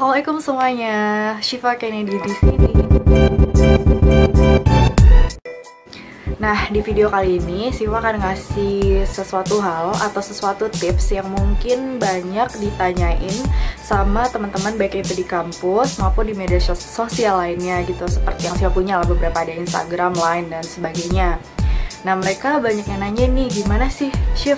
Assalamualaikum semuanya, Syifa Kennedy di sini. Nah, di video kali ini Syifa akan ngasih sesuatu hal atau sesuatu tips yang mungkin banyak ditanyain sama teman-teman, baik itu di kampus maupun di media sosial lainnya gitu. Seperti yang Syifa punya lah, beberapa ada Instagram, Line, dan sebagainya. Nah, mereka banyak yang nanya nih, gimana sih Syif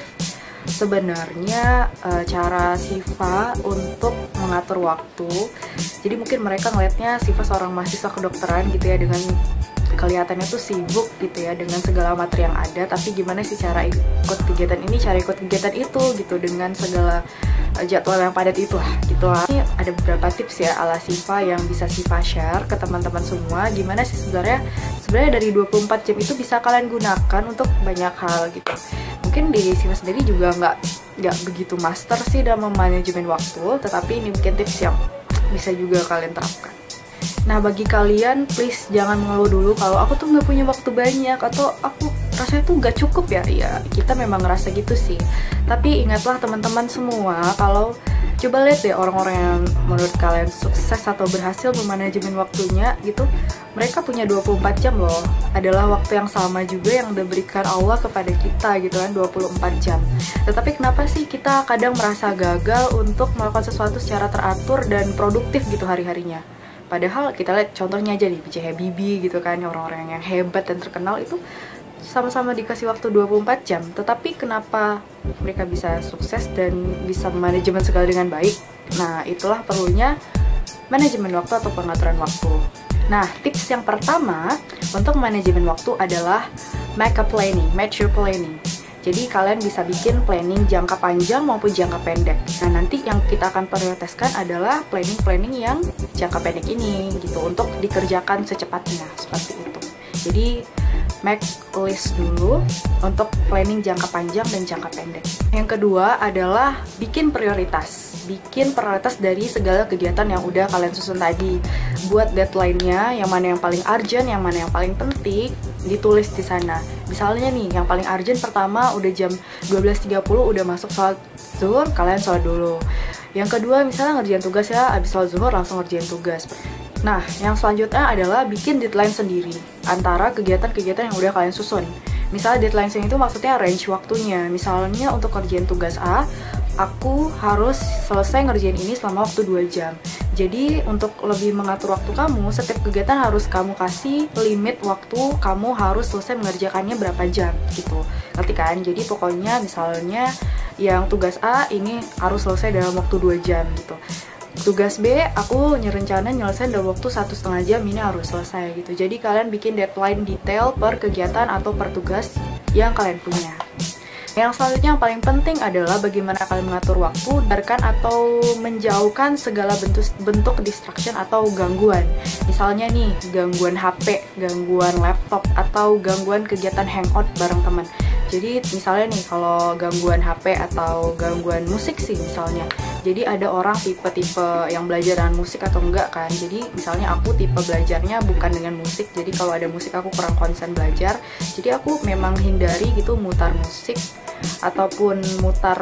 sebenarnya cara Syifa untuk mengatur waktu. Jadi mungkin mereka ngelihatnya Syifa seorang mahasiswa kedokteran gitu ya, dengan kelihatannya tuh sibuk gitu ya dengan segala materi yang ada, tapi gimana sih cara ikut kegiatan ini, cara ikut kegiatan itu gitu dengan segala jadwal yang padat itu lah gitu lah. Ini ada beberapa tips ya ala Syifa yang bisa Syifa share ke teman-teman semua. Gimana sih sebenarnya dari 24 jam itu bisa kalian gunakan untuk banyak hal gitu. Mungkin di Syifa sendiri juga nggak begitu master sih dalam manajemen waktu, tetapi ini mungkin tips yang bisa juga kalian terapkan. Nah, bagi kalian please jangan mengeluh dulu kalau aku tuh nggak punya waktu banyak atau aku rasanya tuh nggak cukup ya. Ya, kita memang ngerasa gitu sih. Tapi ingatlah teman-teman semua, kalau coba lihat deh orang-orang yang menurut kalian sukses atau berhasil memanajemen waktunya gitu, mereka punya 24 jam loh. Adalah waktu yang sama juga yang udah berikan Allah kepada kita gitu kan, 24 jam. Tetapi kenapa sih kita kadang merasa gagal untuk melakukan sesuatu secara teratur dan produktif gitu hari-harinya? Padahal kita lihat contohnya aja nih, B.J. Habibie gitu kan, orang-orang yang hebat dan terkenal itu sama-sama dikasih waktu 24 jam. Tetapi kenapa mereka bisa sukses dan bisa manajemen segala dengan baik? Nah, itulah perlunya manajemen waktu atau pengaturan waktu. Nah, tips yang pertama untuk manajemen waktu adalah make a planning, make your planning. Jadi kalian bisa bikin planning jangka panjang maupun jangka pendek. Nah, nanti yang kita akan prioritaskan adalah planning yang jangka pendek ini gitu, untuk dikerjakan secepatnya, seperti itu. Jadi make list dulu untuk planning jangka panjang dan jangka pendek. Yang kedua adalah bikin prioritas. Bikin prioritas dari segala kegiatan yang udah kalian susun tadi. Buat deadline-nya, yang mana yang paling urgent, yang mana yang paling penting, ditulis di sana. Misalnya nih, yang paling urgent pertama udah jam 12.30 udah masuk sholat zuhur, kalian sholat dulu. Yang kedua misalnya ngerjain tugas ya, abis sholat zuhur langsung ngerjain tugas. Nah, yang selanjutnya adalah bikin deadline sendiri antara kegiatan-kegiatan yang udah kalian susun. Misalnya deadline sendiri itu maksudnya range waktunya. Misalnya untuk kerjain tugas A, aku harus selesai ngerjain ini selama waktu 2 jam. Jadi untuk lebih mengatur waktu kamu, setiap kegiatan harus kamu kasih limit waktu, kamu harus selesai mengerjakannya berapa jam gitu. Ngerti kan? Jadi pokoknya misalnya yang tugas A ini harus selesai dalam waktu 2 jam gitu. Tugas B, aku nyerencana nyelesain dalam waktu 1,5 jam, ini harus selesai gitu. Jadi kalian bikin deadline detail per kegiatan atau per tugas yang kalian punya. Yang selanjutnya yang paling penting adalah bagaimana kalian mengatur waktu, hindarkan atau menjauhkan segala bentuk distraction atau gangguan. Misalnya nih, gangguan HP, gangguan laptop, atau gangguan kegiatan hangout bareng teman. Jadi misalnya nih, kalau gangguan HP atau gangguan musik sih misalnya. Jadi ada orang tipe-tipe yang belajar dengan musik atau enggak kan. Jadi misalnya aku tipe belajarnya bukan dengan musik. Jadi kalau ada musik aku kurang konsen belajar. Jadi aku memang hindari gitu mutar musik ataupun mutar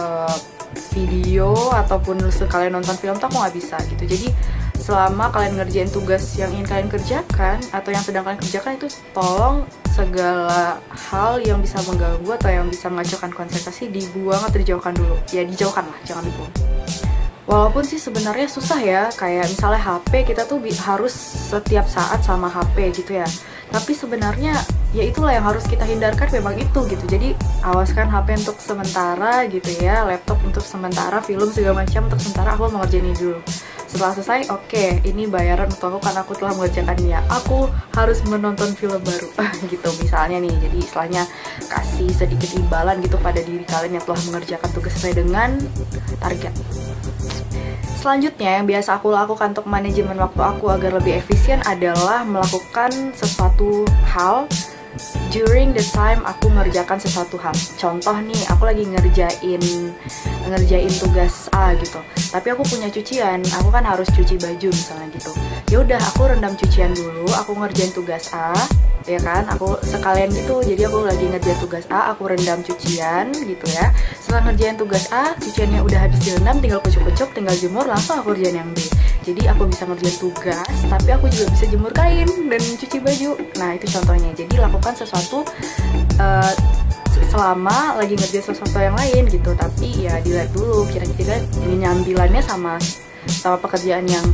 video ataupun sekalian nonton film tuh aku nggak bisa gitu. Jadi selama kalian ngerjain tugas yang ingin kalian kerjakan atau yang sedang kalian kerjakan, itu tolong segala hal yang bisa mengganggu atau yang bisa mengacaukan konsentrasi dibuang atau dijauhkan dulu. Ya dijauhkan lah, jangan dibuang. Walaupun sih sebenarnya susah ya, kayak misalnya HP kita tuh harus setiap saat sama HP gitu ya. Tapi sebenarnya ya itulah yang harus kita hindarkan, memang itu gitu. Jadi awaskan HP untuk sementara gitu ya, laptop untuk sementara, film segala macam untuk sementara, aku mau ngerjain ini dulu. Setelah selesai, oke, ini bayaran untuk aku karena aku telah mengerjakannya. Aku harus menonton film baru gitu misalnya nih. Jadi istilahnya kasih sedikit imbalan gitu pada diri kalian yang telah mengerjakan tugas sesuai dengan target. Selanjutnya yang biasa aku lakukan untuk manajemen waktu aku agar lebih efisien adalah melakukan sesuatu hal during the time aku ngerjakan sesuatu hal. Contoh nih, aku lagi ngerjain tugas A gitu. Tapi aku punya cucian, aku kan harus cuci baju misalnya gitu. Ya udah, aku rendam cucian dulu, aku ngerjain tugas A, ya kan? Aku sekalian gitu. Jadi aku lagi ngerjain tugas A, aku rendam cucian gitu ya. Setelah ngerjain tugas A, cuciannya udah habis direndam, tinggal kucuk-kucuk, tinggal jemur, langsung aku kerjain yang B. Jadi aku bisa ngerjain tugas, tapi aku juga bisa jemur kain dan cuci baju. Nah itu contohnya. Jadi lakukan sesuatu selama lagi ngerjain sesuatu yang lain gitu. Tapi ya dilihat dulu kira-kira nyambilannya sama pekerjaan yang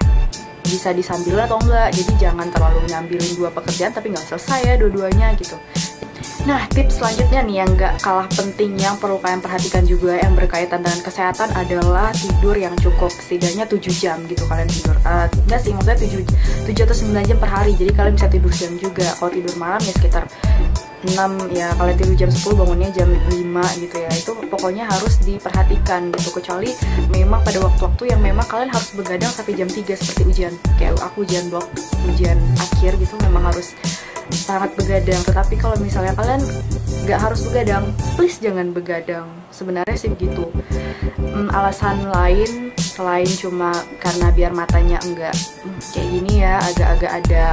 bisa disambil atau enggak. Jadi jangan terlalu nyambilin dua pekerjaan tapi nggak selesai ya dua-duanya gitu. Nah, tips selanjutnya nih yang nggak kalah penting yang perlu kalian perhatikan juga yang berkaitan dengan kesehatan adalah tidur yang cukup, setidaknya 7 jam gitu kalian tidur. Enggak sih, maksudnya 7 atau 9 jam per hari, jadi kalian bisa tidur siang juga. Kalau tidur malam ya sekitar 6, ya kalian tidur jam 10 bangunnya jam 5 gitu ya. Itu pokoknya harus diperhatikan gitu, kecuali memang pada waktu-waktu yang memang kalian harus begadang sampai jam 3 seperti ujian. Kayak aku ujian akhir gitu memang harus sangat begadang. Tetapi kalau misalnya kalian nggak harus begadang, please jangan begadang. Sebenarnya sih begitu. Alasan lain selain cuma karena biar matanya enggak kayak gini ya, agak-agak ada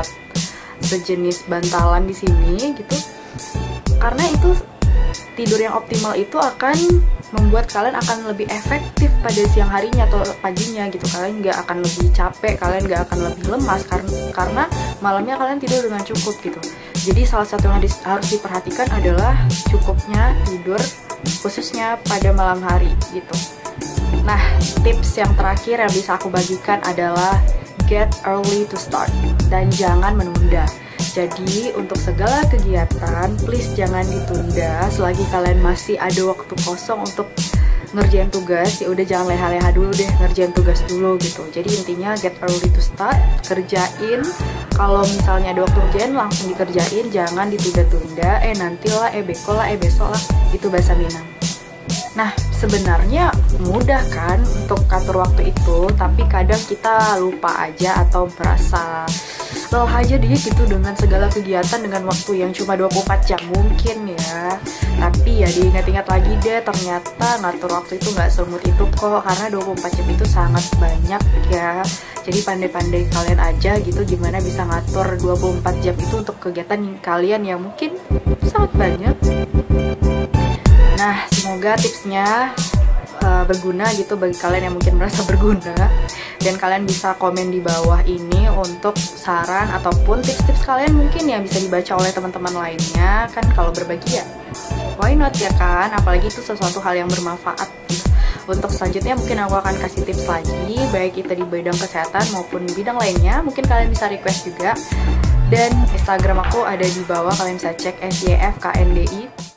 sejenis bantalan di sini gitu. Karena itu tidur yang optimal itu akan membuat kalian akan lebih efektif pada siang harinya atau paginya gitu. Kalian nggak akan lebih capek, kalian nggak akan lebih lemas karena malamnya kalian tidur dengan cukup gitu. Jadi salah satu yang harus diperhatikan adalah cukupnya tidur khususnya pada malam hari gitu. Nah, tips yang terakhir yang bisa aku bagikan adalah get early to start dan jangan menunda. Jadi untuk segala kegiatan please jangan ditunda selagi kalian masih ada waktu kosong untuk ngerjain tugas. Ya udah jangan leha-leha dulu deh, ngerjain tugas dulu gitu. Jadi intinya get early to start, kerjain. Kalau misalnya ada waktu kerjain langsung dikerjain, jangan ditunda-tunda. Nantilah, besok lah, itu bahasa Minang. Nah, sebenarnya mudah kan untuk atur waktu itu, tapi kadang kita lupa aja atau merasa lelah aja deh gitu dengan segala kegiatan dengan waktu yang cuma 24 jam mungkin ya. Tapi ya diingat-ingat lagi deh, ternyata ngatur waktu itu nggak semut itu kok, karena 24 jam itu sangat banyak ya. Jadi pandai-pandai kalian aja gitu gimana bisa ngatur 24 jam itu untuk kegiatan kalian yang mungkin sangat banyak. Nah, semoga tipsnya berguna gitu bagi kalian yang mungkin merasa berguna, dan kalian bisa komen di bawah ini untuk saran ataupun tips-tips kalian mungkin yang bisa dibaca oleh teman-teman lainnya. Kan kalau berbagi ya why not ya kan, apalagi itu sesuatu hal yang bermanfaat. Untuk selanjutnya mungkin aku akan kasih tips lagi, baik itu di bidang kesehatan maupun bidang lainnya. Mungkin kalian bisa request juga, dan Instagram aku ada di bawah, kalian bisa cek SYFKNDI.